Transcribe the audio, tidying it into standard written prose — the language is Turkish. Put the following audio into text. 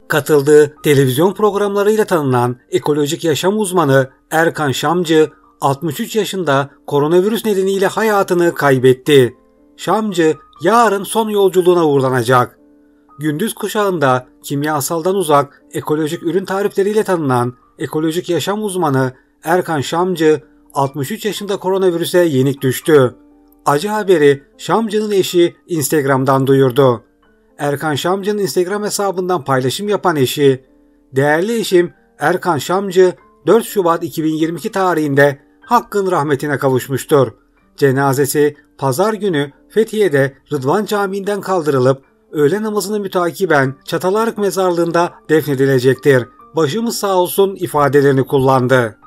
Katıldığı televizyon programlarıyla tanınan ekolojik yaşam uzmanı Erkan Şamcı, 63 yaşında koronavirüs nedeniyle hayatını kaybetti. Şamcı yarın son yolculuğuna uğurlanacak. Gündüz kuşağında kimyasaldan uzak ekolojik ürün tarifleriyle tanınan ekolojik yaşam uzmanı Erkan Şamcı, 63 yaşında koronavirüse yenik düştü. Acı haberi Şamcı'nın eşi Instagram'dan duyurdu. Erkan Şamcı'nın Instagram hesabından paylaşım yapan eşi, "Değerli eşim Erkan Şamcı 4 Şubat 2022 tarihinde Hakk'ın rahmetine kavuşmuştur. Cenazesi pazar günü Fethiye'de Rıdvan Camii'nden kaldırılıp öğle namazını mütakiben Çatalarık mezarlığında defnedilecektir. Başımız sağ olsun" ifadelerini kullandı.